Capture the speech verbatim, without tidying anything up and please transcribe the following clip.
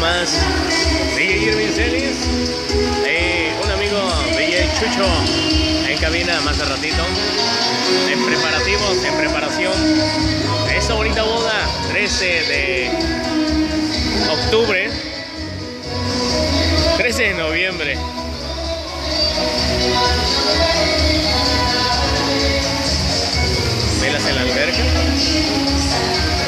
más D J Irving Celis, eh, un amigo D J Chucho en cabina más al ratito, en preparativos, en preparación de esta bonita boda, trece de octubre, trece de noviembre. Velas en la alberca.